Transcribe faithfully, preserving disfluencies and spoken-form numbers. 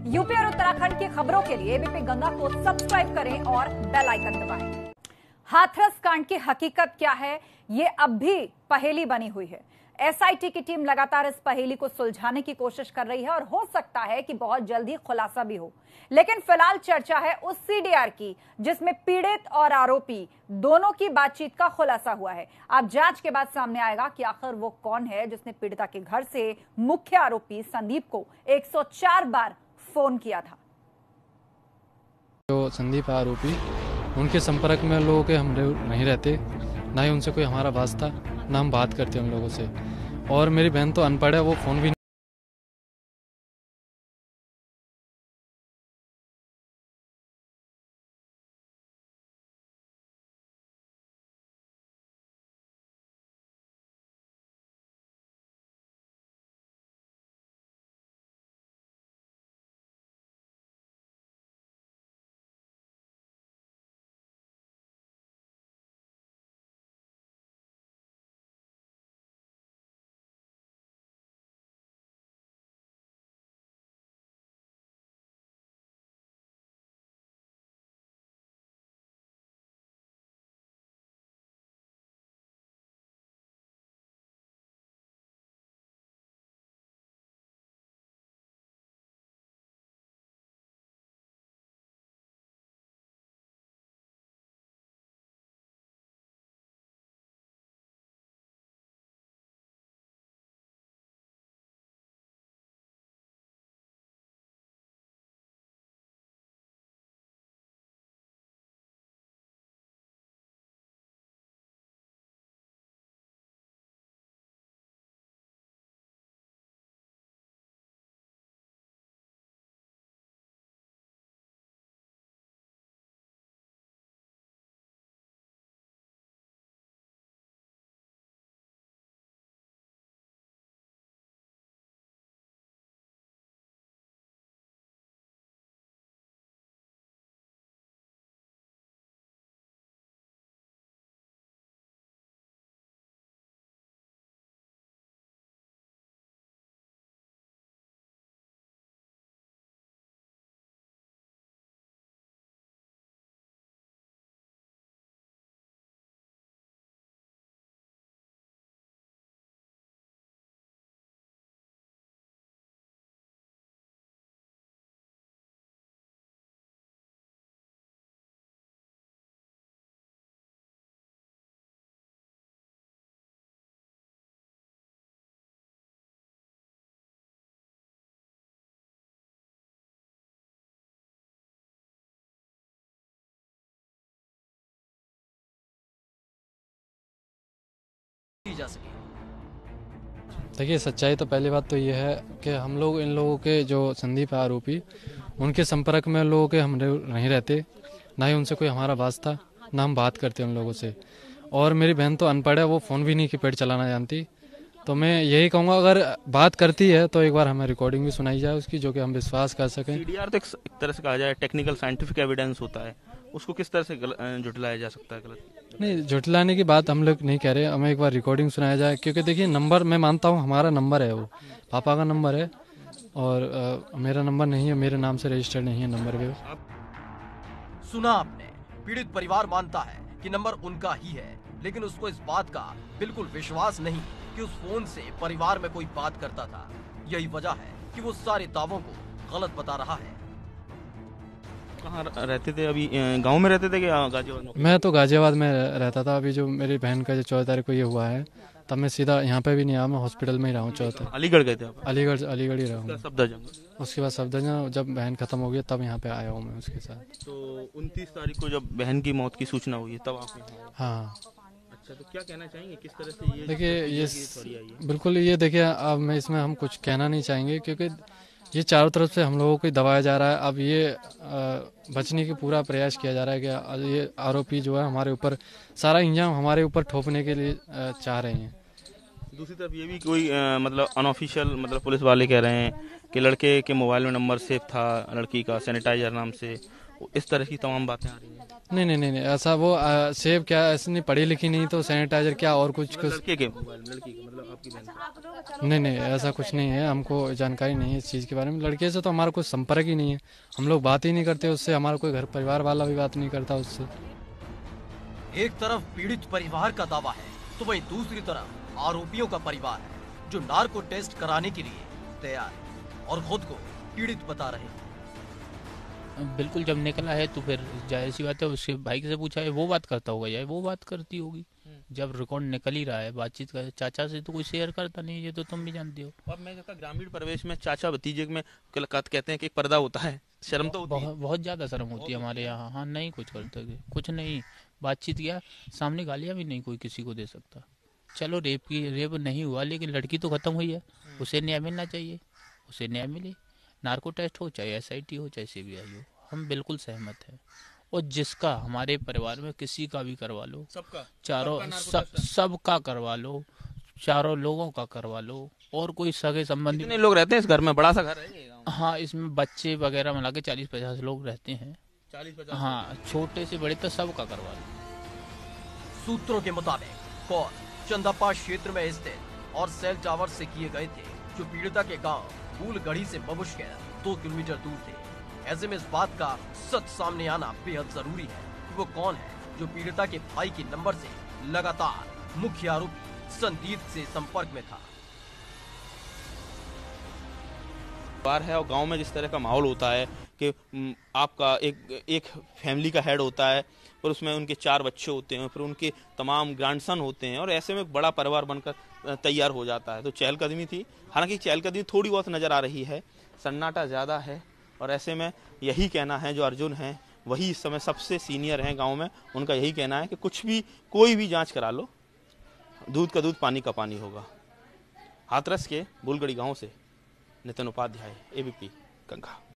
UP और उत्तराखंड की खबरों के लिए एबीपी गंगा को सब्सक्राइब करें और बेल आइकन दबाएं। हाथरस कांड की हकीकत क्या है, ये अब भी पहेली बनी हुई है। एसआईटी की टीम लगातार इस पहेली को सुलझाने की कोशिश कर रही है और हो सकता है कि बहुत जल्द ही खुलासा भी हो। लेकिन फिलहाल चर्चा है उस सीडीआर की जिसमें पीड़ित और आरोपी दोनों की बातचीत का खुलासा हुआ है। अब जांच के बाद सामने आएगा कि आखिर वो कौन है जिसने पीड़िता के घर से मुख्य आरोपी संदीप को एक सौ चार बार फोन किया था। जो संदीप आरोपी, उनके संपर्क में लोगों के हम नहीं रहते, ना ही उनसे कोई हमारा वास्ता, ना हम बात करते उन लोगों से। और मेरी बहन तो अनपढ़ है, वो फ़ोन भी जा सके। देखिए, सच्चाई तो पहली बात तो ये है कि हम लोग इन लोगों के जो संदीप आरोपी, उनके संपर्क में लोगों के हम नहीं रहते, ना ही उनसे कोई हमारा वास्ता, ना हम बात करते उन लोगों से। और मेरी बहन तो अनपढ़ है, वो फ़ोन भी नहीं कीपैड चलाना जानती। तो मैं यही कहूँगा, अगर बात करती है तो एक बार हमें रिकॉर्डिंग भी सुनाई जाए उसकी, जो कि हम विश्वास कर सकें। सीडीआर तो एक तरह से कहा जाए टेक्निकल साइंटिफिक एविडेंस होता है, उसको किस तरह से जुटलाया जा सकता है? गलत नहीं, झुटलाने की बात हम लोग नहीं कह रहे, हमें एक बार रिकॉर्डिंग सुनाया जाए। क्योंकि देखिए, नंबर मैं मानता हूँ हमारा नंबर है, वो पापा का नंबर है और आ, मेरा नंबर नहीं है, मेरे नाम से रजिस्टर्ड नहीं है नंबर पे। सुना आपने, पीड़ित परिवार मानता है कि नंबर उनका ही है, लेकिन उसको इस बात का बिल्कुल विश्वास नहीं कि उस फोन से परिवार में कोई बात करता था। यही वजह है कि वो सारे दावों को गलत बता रहा है। कहाँ रहते थे अभी? गांव में रहते थे कि गाजियाबाद? मैं तो गाजियाबाद में रहता था। अभी जो मेरी बहन का जो चौदह तारीख को ये हुआ है, तब मैं सीधा यहाँ पे भी नहीं आया, मैं हॉस्पिटल में ही रहा हूँ। चौथा अलीगढ़ गए थे आप? अलीगढ़ अलीगढ़ ही रहा हूँ। उसके बाद सफदरजंग, जब बहन खत्म हो गई तब यहाँ पे आया हूँ मैं उसके साथ। तो उनतीस तारीख को जब बहन की मौत की सूचना हुई तब आप? हाँ। अच्छा, तो क्या कहना चाहेंगे, किस तरह से ये? देखिए, ये बिल्कुल, ये देखिए, अब मैं इसमें हम कुछ कहना नहीं चाहेंगे, क्योंकि ये चारों तरफ से हम लोगों को दबाया जा रहा है। अब ये बचने की पूरा प्रयास किया जा रहा है कि ये आरोपी जो है हमारे ऊपर सारा इंजाम हमारे ऊपर थोपने के लिए चाह रहे हैं। दूसरी तरफ ये भी कोई आ, मतलब अनऑफिशियल, मतलब पुलिस वाले कह रहे हैं कि लड़के के मोबाइल में नंबर सेव था लड़की का सैनिटाइजर नाम से, इस तरह की तमाम बातें आ रही हैं। नहीं नहीं नहीं नहीं, ऐसा वो आ, सेब क्या ऐसे नहीं, पढ़ी लिखी नहीं तो सैनिटाइजर क्या और कुछ कुछ लड़के के मोबाइल, लड़की के मतलब आपकी बहन का। नहीं नहीं ऐसा कुछ नहीं है, हमको जानकारी नहीं है इस चीज़ के बारे में। लड़के से तो हमारा कोई संपर्क ही नहीं है, हम लोग बात ही नहीं करते उससे, हमारा कोई घर परिवार वाला भी बात नहीं करता उससे। एक तरफ पीड़ित परिवार का दावा है तो वहीं दूसरी तरफ आरोपियों का परिवार है जो नार्को टेस्ट कराने के लिए तैयार है और खुद को पीड़ित बता रहे हैं। बिल्कुल, जब निकला है तो फिर जाहिर सी बात है उसके भाई से पूछा है, वो बात करता होगा या वो बात करती होगी। जब रिकॉर्ड निकल ही रहा है बातचीत का, चाचा से तो कोई शेयर करता नहीं, ये तो तुम भी जानती हो। और मैं कहता ग्रामीण परिवेश में चाचा भतीजे में कहते हैं कि एक पर्दा होता है, शर्म तो होती है। बहुत बहुत ज्यादा शर्म होती है हमारे यहाँ। हाँ, नहीं कुछ करते, कुछ नहीं, बातचीत किया, सामने गालियाँ भी नहीं कोई किसी को दे सकता। चलो रेप की रेप नहीं हुआ लेकिन लड़की तो खत्म हुई है, उसे न्याय मिलना चाहिए, उसे न्याय मिले। नार्को टेस्ट हो चाहे एस आई टी हो चाहे सी बी आई हो, हम बिल्कुल सहमत हैं। और जिसका हमारे परिवार में किसी का भी करवा लो, सबका चारों सबका नार्को सब टेस्ट है। सबका करवा लो, चारों लोगों का करवा लो, और कोई सगे संबंधी। कितने लोग रहते हैं इस घर में? बड़ा सा घर है ये गाँव में? हाँ, इसमें बच्चे वगैरह मिला के चालीस पचास लोग रहते हैं। चालीस पचास। हाँ, छोटे से बड़े तक सबका करवा लो। सूत्रों के मुताबिक कॉल चंदापा क्षेत्र में स्थित और सेल टावर से किए गए थे जो पीड़िता के गांव फूलगढ़ी से बमुश्किल दो किलोमीटर दूर थे। ऐसे में इस बात का सच सामने आना बेहद जरूरी है कि वो कौन है जो पीड़िता के भाई के नंबर से लगातार मुख्य आरोपी संदीप से संपर्क में था। बार है और गांव में जिस तरह का माहौल होता है कि म, आपका एक एक फैमिली का हेड होता है और उसमें उनके चार बच्चे होते हैं, फिर उनके तमाम ग्रैंडसन होते हैं और ऐसे में एक बड़ा परिवार बनकर तैयार हो जाता है। तो चहलकदमी थी, हालांकि चहलकदमी थोड़ी बहुत नजर आ रही है, सन्नाटा ज़्यादा है। और ऐसे में यही कहना है, जो अर्जुन हैं वही इस समय सबसे सीनियर हैं गांव में, उनका यही कहना है कि कुछ भी कोई भी जांच करा लो, दूध का दूध पानी का पानी होगा। हाथरस के बुलगढ़ी गांव से Nitin Upadhyay, A B P Ganga.